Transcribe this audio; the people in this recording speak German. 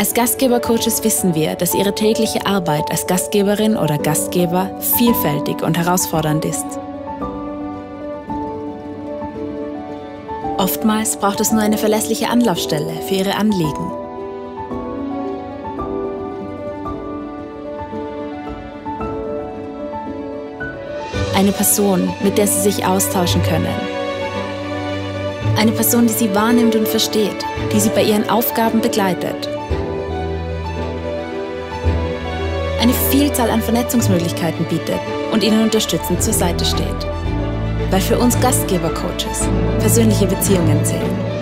Als Gastgeber-Coaches wissen wir, dass Ihre tägliche Arbeit als Gastgeberin oder Gastgeber vielfältig und herausfordernd ist. Oftmals braucht es nur eine verlässliche Anlaufstelle für Ihre Anliegen. Eine Person, mit der Sie sich austauschen können. Eine Person, die Sie wahrnimmt und versteht, die Sie bei Ihren Aufgaben begleitet. Eine Vielzahl an Vernetzungsmöglichkeiten bietet und Ihnen unterstützend zur Seite steht. Weil für uns Gastgeber-Coaches persönliche Beziehungen zählen.